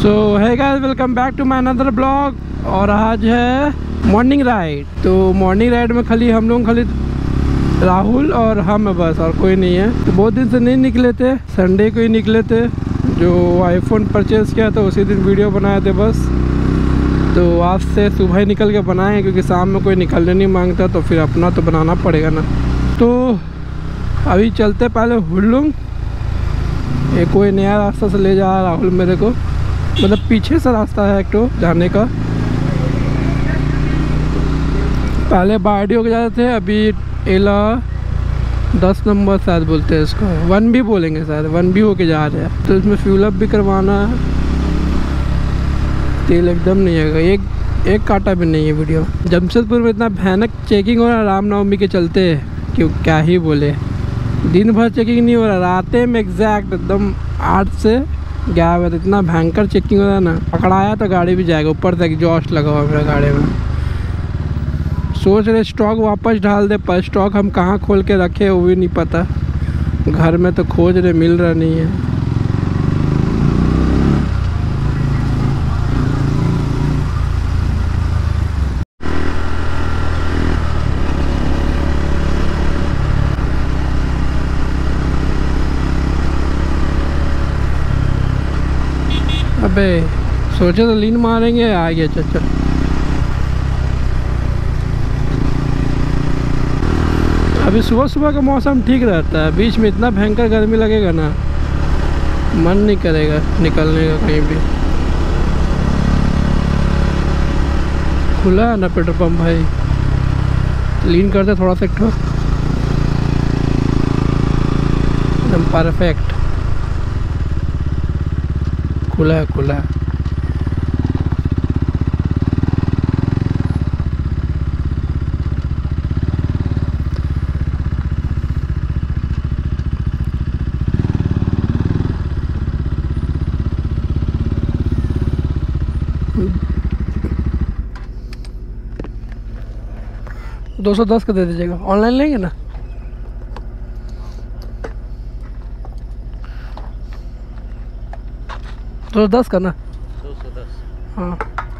So hi guys, welcome back to my another blog. और आज है मॉर्निंग राइड। तो मॉर्निंग राइड में खाली राहुल और हम है बस, और कोई नहीं है। तो बहुत दिन से नहीं निकले थे, संडे को ही निकले थे। जो आईफोन परचेज़ किया था उसी दिन वीडियो बनाए थे बस। तो आज से सुबह ही निकल के बनाए, क्योंकि शाम में कोई निकलने नहीं मांगता, तो फिर अपना तो बनाना पड़ेगा ना। तो अभी चलते पहले हुल्लुंग। एक कोई नया रास्ता से ले जा रहा राहुल मेरे को, मतलब पीछे से रास्ता है एक तो जाने का। पहले बारडीओ के जाते थे, अभी एला 10 नंबर शायद बोलते हैं इसको, 1B बोलेंगे शायद, 1B होके जा रहे हैं। तो इसमें फ्यूल अप भी करवाना है। तेल एकदम नहीं है, एक कांटा भी नहीं है वीडियो। जमशेदपुर में इतना भयानक चेकिंग हो रहा है रामनवमी के चलते, क्यों क्या ही बोले। दिन भर चेकिंग नहीं हो रहा, रातें में एग्जैक्ट एकदम 8 से 11 बजे इतना भयंकर चेकिंग हो रहा है ना। पकड़ाया तो गाड़ी भी जाएगा, ऊपर तक एग्जॉस्ट लगा हुआ मेरा गाड़ी में। सोच रहे स्टॉक वापस डाल दे, पर स्टॉक हम कहाँ खोल के रखे वो भी नहीं पता। घर में तो खोज रहे, मिल रहा नहीं है। अबे सोचे तो लीन मारेंगे, आ गया चाचा। अभी सुबह सुबह का मौसम ठीक रहता है, बीच में इतना भयंकर गर्मी लगेगा ना, मन नहीं करेगा निकलने का कहीं भी। खुला है ना पेट्रोल पंप भाई, लीन करते थोड़ा सा एकदम परफेक्ट। खुला है, खुला है। $210 का दे दीजिएगा, ऑनलाइन लेंगे ना। $210 का ना, 210। हाँ।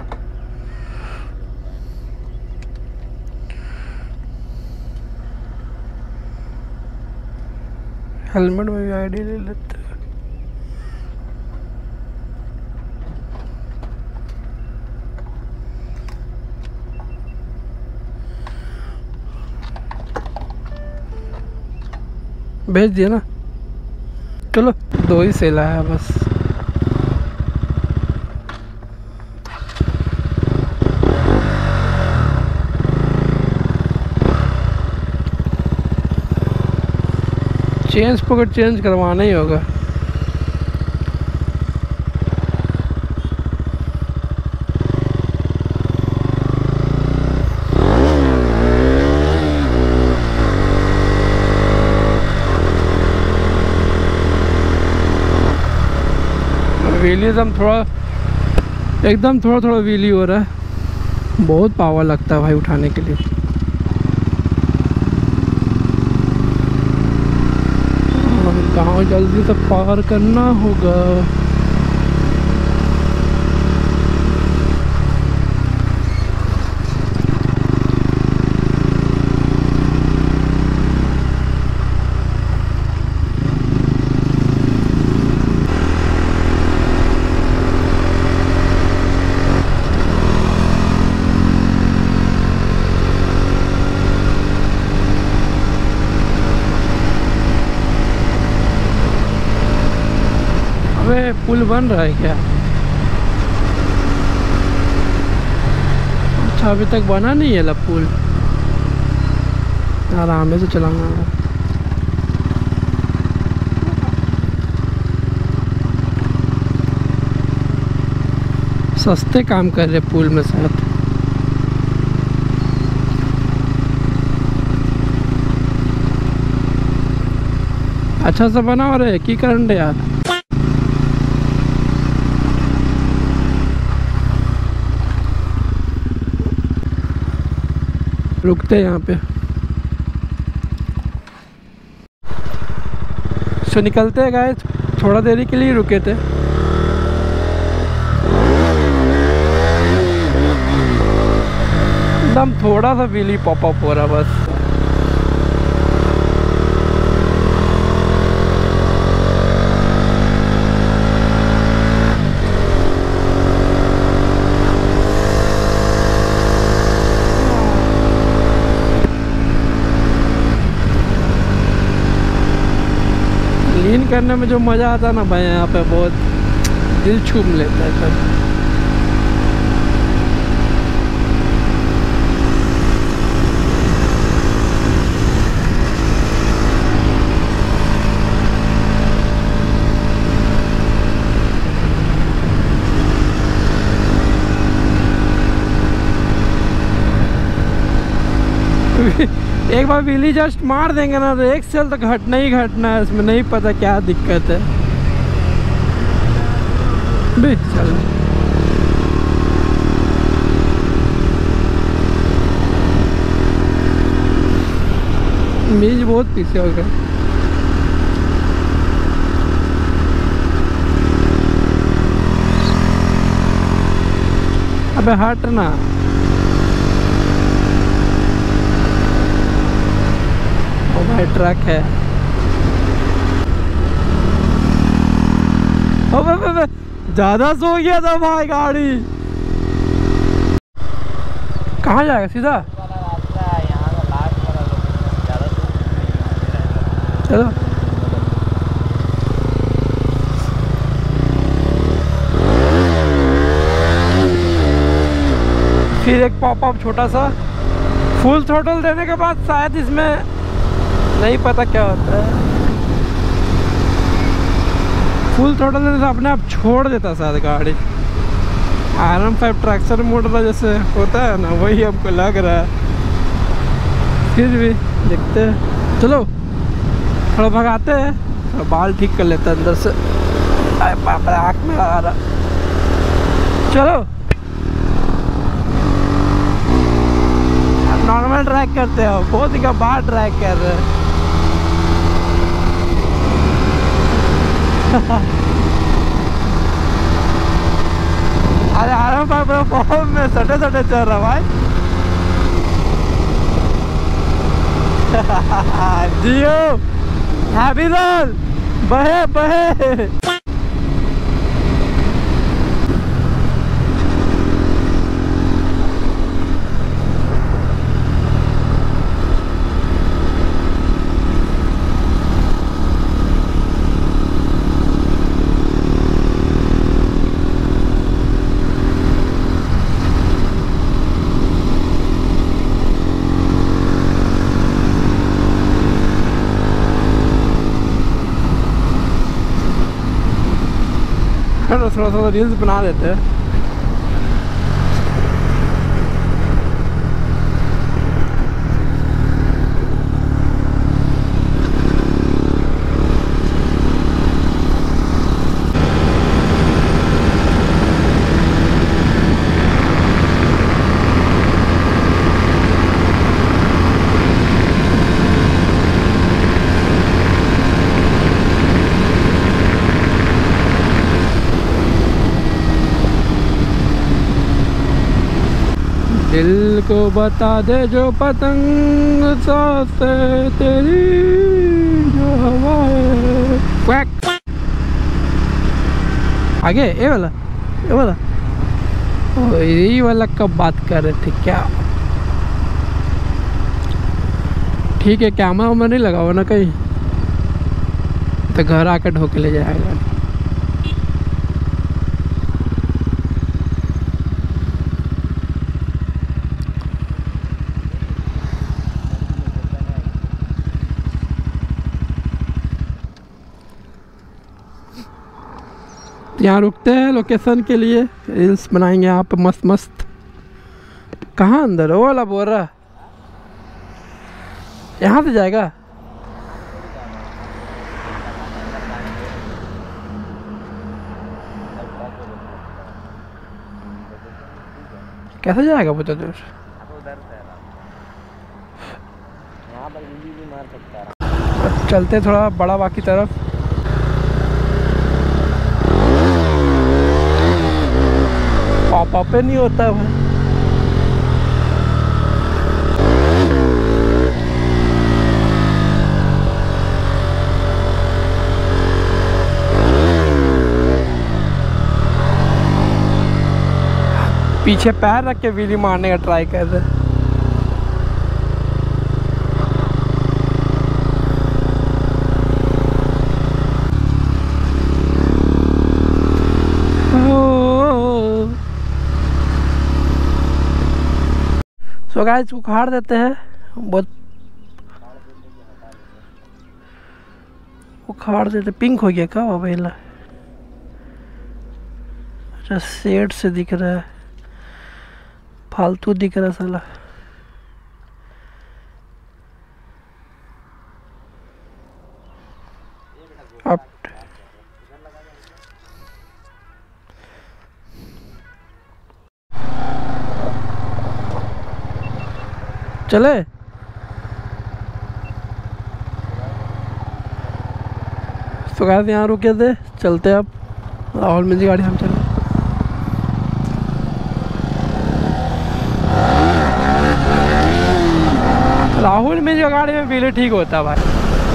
हेलमेट में भी आईडी ले लेते हैं। भेज दिया ना, चलो 2 ही सेल आया बस। चेंज पॉकेट चेंज करवाना ही होगा। व्हीलिज्म एकदम थोड़ा व्हीली हो रहा है। बहुत पावर लगता है भाई उठाने के लिए। गाँव जल्दी से पार करना होगा। पुल बन रहा है क्या? अच्छा, अभी तक बना नहीं है पुल। आराम से चलाना है। सस्ते काम कर रहे पुल में साथ। अच्छा सा बना हो रहे की करंट यार। रुकते हैं यहाँ पे। सो निकलते हैं गाइस, थोड़ा देरी के लिए रुके थे। एकदम थोड़ा सा व्हीली पॉपअप हो रहा बस। लीन करने में जो मज़ा आता है ना भाई, यहाँ पे बहुत दिल छूम लेता है सब। एक बार व्हीली जस्ट मार देंगे ना तो एक सेल तक घटना ही घटना है, इसमें नहीं पता क्या दिक्कत है। बे चल मीज बहुत पीछे हो गए। अबे हट ना। भाई ट्रक है। अबे ज्यादा सो गया था भाई गाड़ी। कहाँ जाएगा सीधा? चलो फिर एक पॉपअप छोटा सा। फुल थ्रोटल देने के बाद शायद इसमें नहीं पता क्या होता है, फुल थ्रोटल देने से अपने आप छोड़ देता शायद गाड़ी। RM5 ट्रैक्शन मोटर जैसे होता है ना, वही हमको लग रहा है। फिर भी देखते हैं, चलो थोड़ा भगाते हैं, थोड़ा बाल ठीक कर लेते हैं अंदर से। आँख में आ रहा। चलो नॉर्मल ड्रैग करते हो, बहुत ही बार ड्रैग कर रहे हैं। अरे RM5 फॉर्म में सटे सटे चल रहा भाई। जियो हैबिदल बहे बहे। थोड़ा थोड़ा रील्स बना देते हैं। दिल को बता दे जो पतंग सांसे तेरी जो हवाएं। क्वैक आगे ये वाला ओ ये वाला कब बात कर रहे थे क्या? ठीक है, कैमरा वैमरा नहीं लगा हुआ ना कहीं, तो घर आकर ढो के ले जाएगा। यहाँ रुकते हैं लोकेशन के लिए, रील्स बनाएंगे यहाँ पे मस्त मस्त। कहाँ अंदर वो वाला बोल रहा? यहाँ से जाएगा? कैसे जाएगा वो तो दूर? चलते थोड़ा बड़ा बाकी तरफ। पॉपअप नहीं होता है भाई। पीछे पैर रख के व्हीली मारने का ट्राई कर रहे हैं। तो गाइस उखाड़ देते हैं, बहुत उखाड़ देते। पिंक हो गया क्या वेला? अच्छा शेड से दिख रहा है, फालतू दिख रहा है साला। अब चले तो गाइस यहाँ रुके थे, चलते अब राहुल में जी गाड़ी हम चले। राहुल में जो गाड़ी में व्हील ठीक होता है भाई।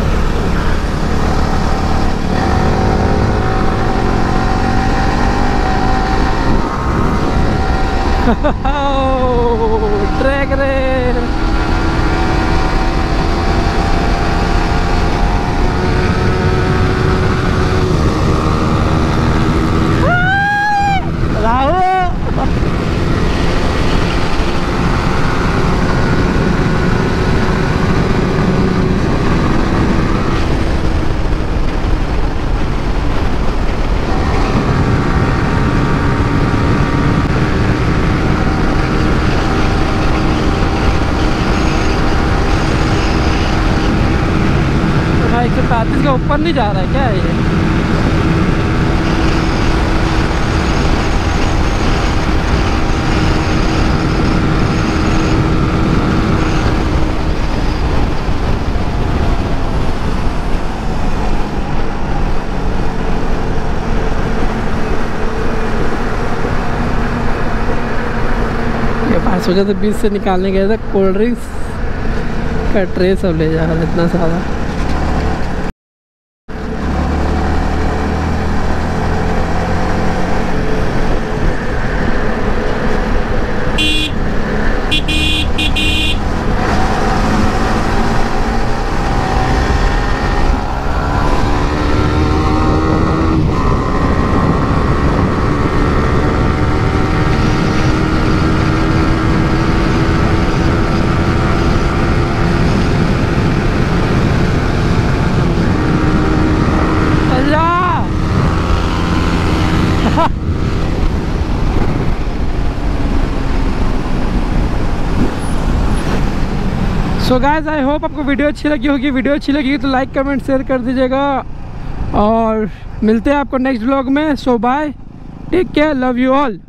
ट्रैक रे भाई 135 के ऊपर नहीं जा रहा है क्या ये? सोचा तो 20 से निकालने गए थे, कोल्ड ड्रिंक्स का ट्रे सब ले जा रहा है इतना सारा। सो गाइस आई होप आपको वीडियो अच्छी लगी होगी। वीडियो अच्छी लगी तो लाइक कमेंट शेयर कर दीजिएगा और मिलते हैं आपको नेक्स्ट व्लॉग में। So bye, take care, love you all.